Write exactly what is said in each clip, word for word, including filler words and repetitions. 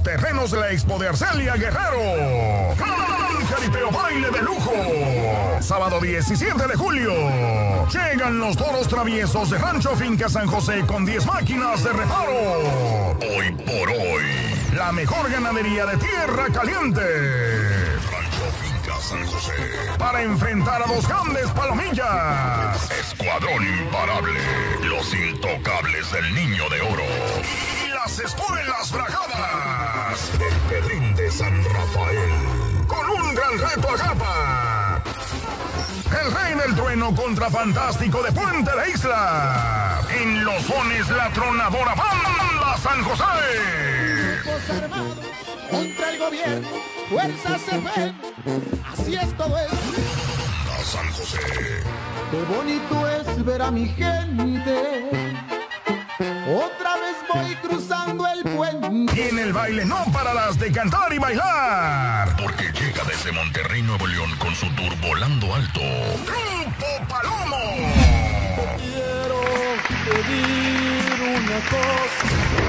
terrenos de la Expo de Arcelia Guerrero. Jaripeo baile de lujo. Sábado diecisiete de julio. Llegan los toros traviesos de Rancho Finca San José con diez máquinas de reparo. Hoy por hoy, la mejor ganadería de Tierra Caliente. Rancho Finca San José. Para enfrentar a dos grandes palomillas. Escuadrón imparable. Los intocables del Niño de Oro. Y las espuelas bragadas del Pedrín de San Rafael. Con un gran reto a Gapa. El Rey del Trueno contra Fantástico de Puente de Isla. En los Fones la tronadora Banda San José. Grupos armados contra el gobierno, fuerzas se ven, así es todo esto. Banda San José. Qué bonito es ver a mi gente. Otra vez voy cruzando el puente. Y en el baile no pararás de cantar y bailar. Porque llega desde Monterrey, Nuevo León con su tour Volando Alto. Grupo Palomo. Quiero pedir una cosa.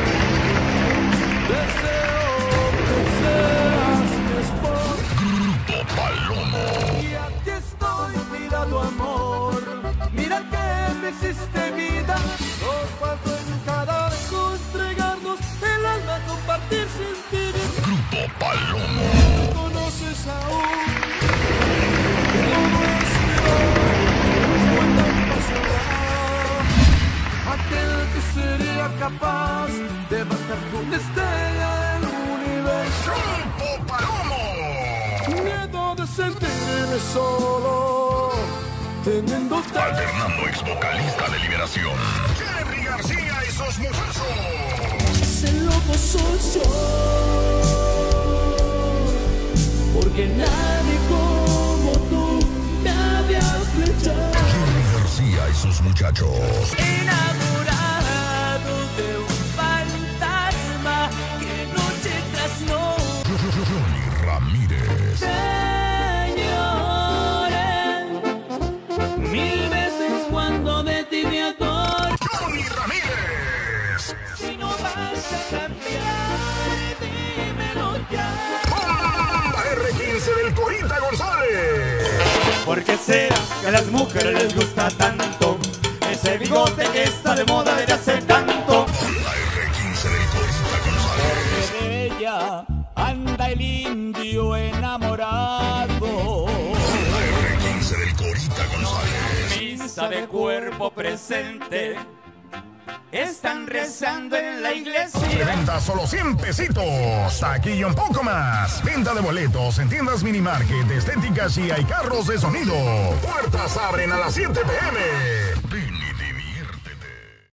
Deseo que seas mi esposa. Grupo Palomo. Y aquí estoy, mira tu amor. Mira que me hiciste vida. Nos faltó en cada beso entregarnos el alma, compartir, sentir. Grupo Palomo. ¿No conoces aún? Todo es mío. Cuando pasará aquel que sería capaz de bajar con una estrella del universo. Grupo Palomo. Miedo de sentirme solo, teniendo Alternando ex vocalista de Liberación. Jerry García y sus muchachos. ese loco soy yo, porque nadie como tú me había flechado. Jerry García y sus muchachos. Enamorado de un fantasma que noche tras noche. Johnny Ramírez. Señores, mil veces cuando de ti me atoré. Johnny Ramírez. Si no vas a cambiar, dímelo ya. Banda R quince del Corita González. ¿Por qué será que a las mujeres les gusta tanto ese bigote que está de moda desde hace tanto? Banda R quince del Corita González. Porque de ella anda el indio enamorado. Banda R quince del Corita González. Misa de cuerpo presente, están rezando en la iglesia. Venta solo cien pesitos. Aquí y un poco más. Venta de boletos en tiendas Minimarket, Estética G I y carros de sonido. Puertas abren a las siete p m